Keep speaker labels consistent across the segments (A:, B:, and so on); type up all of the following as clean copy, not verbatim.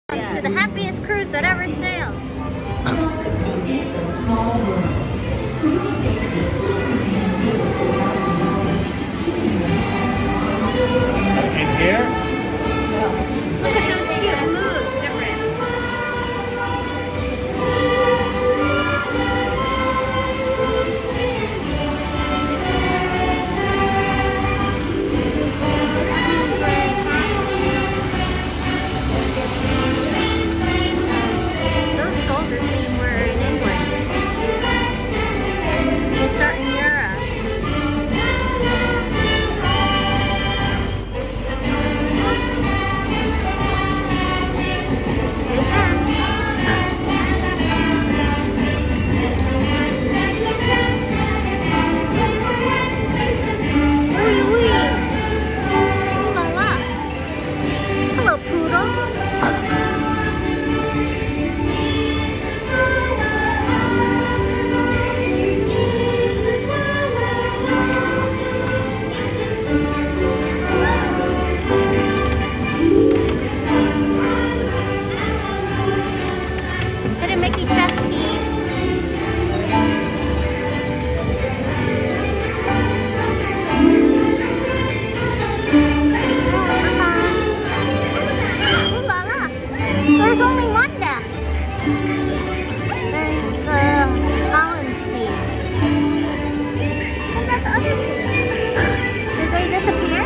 A: To the happiest cruise that ever sailed.
B: And here?
A: Look at those cute moves. Different. Those soldiers were in England. They start in Europe. There's only one death. There's the Holland Sea. What about the other sea? Did they disappear?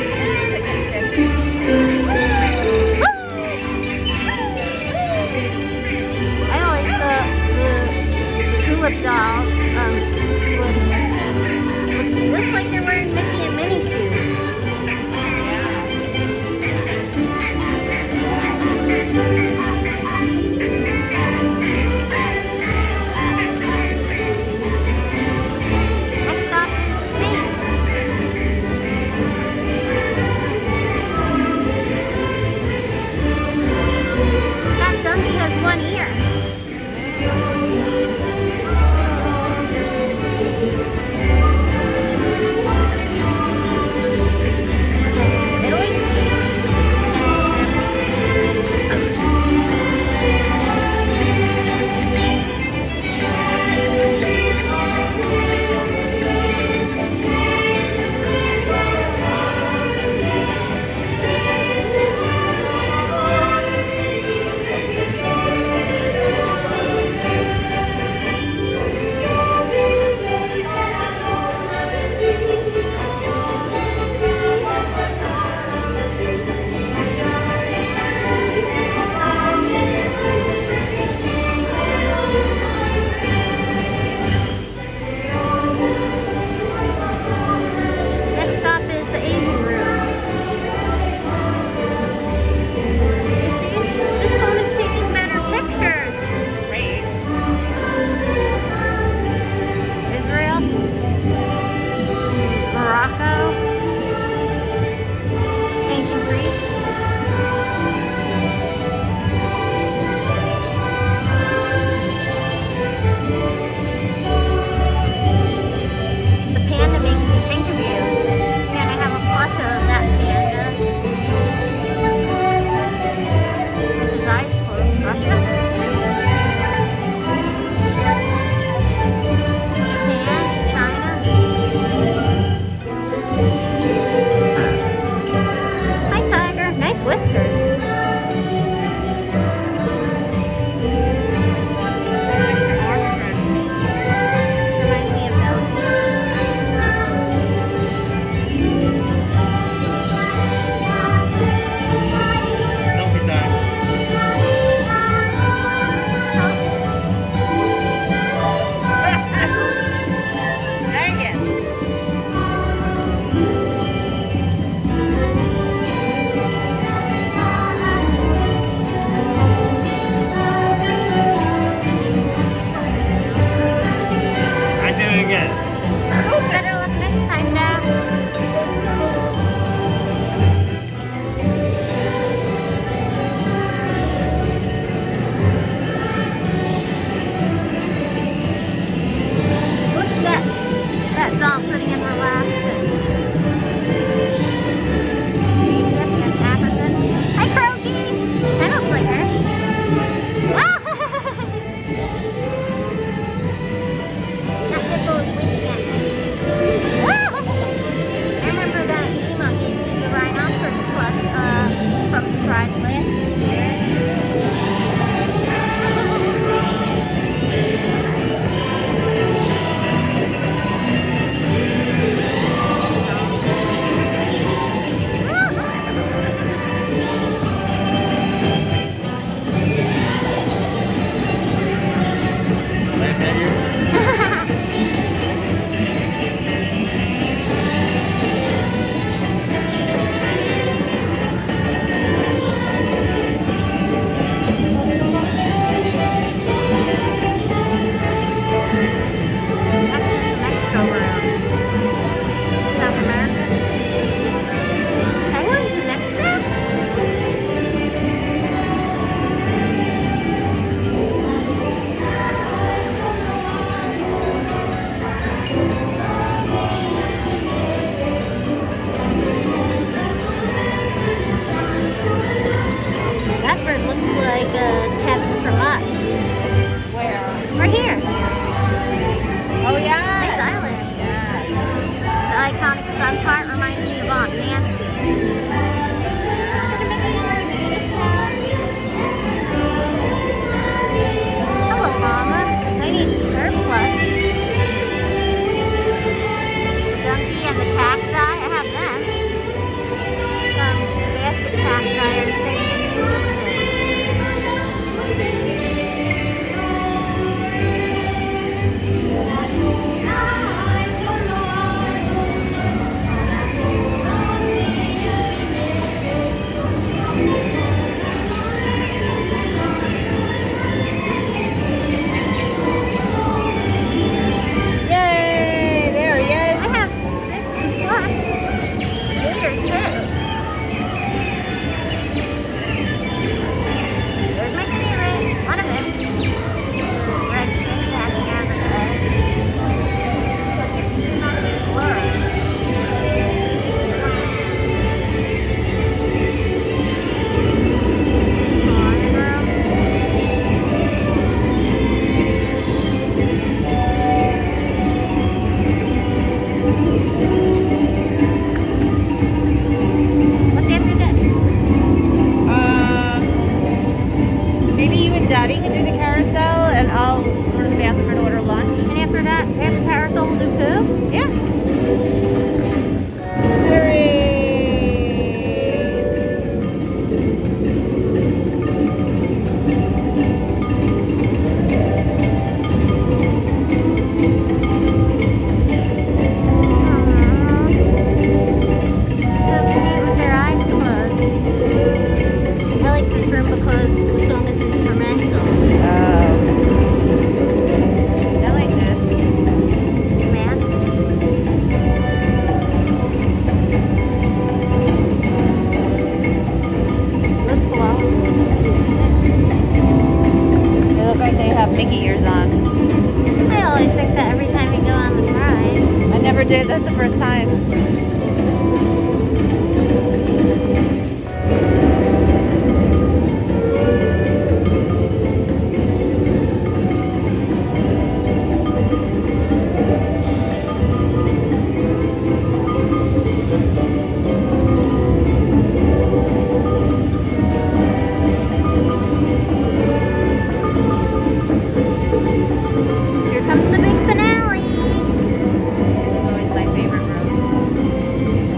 A: I always thought the tulip dolls would look like they're wearing Mickey and Minnie suits. like Kevin from Us.
C: Where?
A: Right here.
C: Oh yeah.
A: Nice island.
C: Yeah.
A: The iconic sun part reminds me of Aunt Nancy. Hello, Mama. Tiny surplus. Donkey and the cacti. I have them. Some basket cacti and things.
C: Yay! There he is.
A: I have 6 plus. Here too. There's my favorite. One of them. Red fish back here with the egg. Look, it's even on the floor. What's after this?
C: Maybe you and Daddy can do the carousel, and I'll go to the bathroom and order lunch.
A: And after that, after carousel, we'll do poo?
C: Yeah. Hooray!
A: So cute with their eyes closed. I like this room because the song is instrumental.
C: I like this.
A: Man. Those koalas.
C: They look like they have Mickey ears on.
A: I always think that every time we go on the ride.
C: I never did. That's the first time.
A: Here comes the big finale.
C: It's always my favorite room.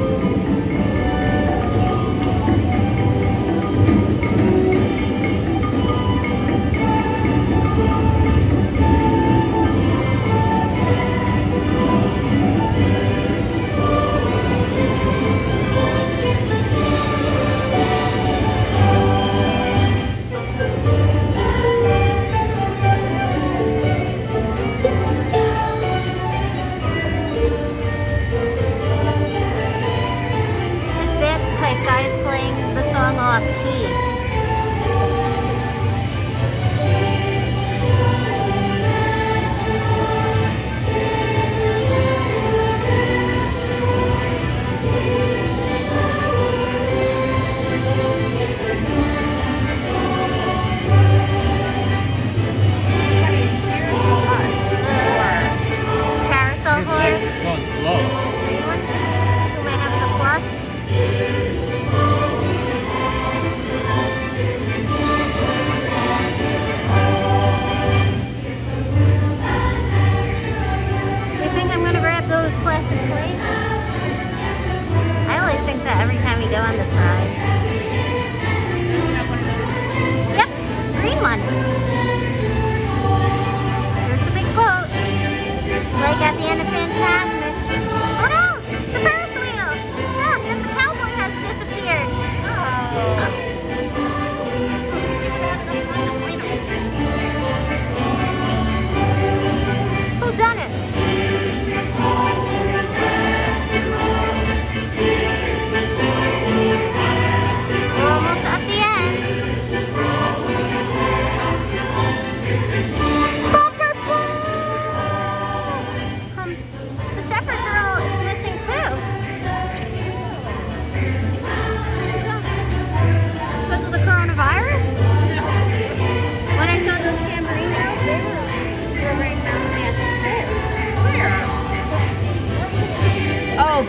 A: This bagpipe guy is playing the song off key. Carousel horse.
B: It's going slow.
A: Anyone who may have the plus? You think I'm gonna grab those plastic plates? I always think that every time we go on this ride. Yep, green one. Here's the big quote. Like at the end of Fantasmic. Oh no! The Ferris wheel! Stop! And the cowboy has disappeared. Who done it? We're almost at the end.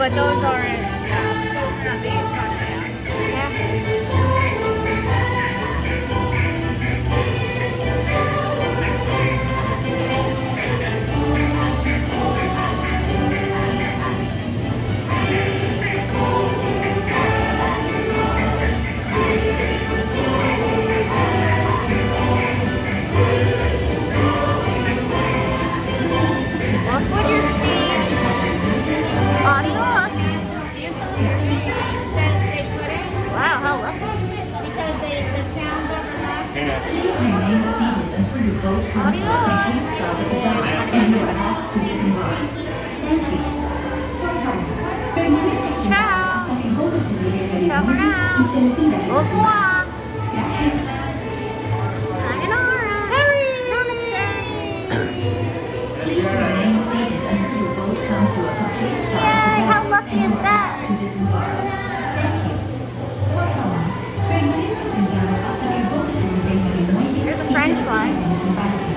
C: but those aren't. Yeah, those are not these, but yeah.
A: Walk with your speed. Adios. Wow, how lucky.
D: Because the sound overlaps.
B: Yeah.
E: Please remain seated until your boat comes to a complete stop at the dock and you are asked to disembark. Thank you. Por favor, permanezca sentado hasta que el bote se dirija
A: Ciao for now.
E: y se le pida que
A: Au
E: se
A: revoir.
E: Gracias.
A: Sayonara. Namaste.
E: Please remain seated until your boat comes to a complete stop
A: Yay,
E: at the
A: how
E: dock
A: lucky
E: and
A: is
E: you are
A: that?
E: asked to disembark. Thank you. Por favor, permanezca sentado hasta que el bote se detenga en el muelle
A: Here's a
E: y se
A: French
E: le
A: fly.
E: pida que desembarque.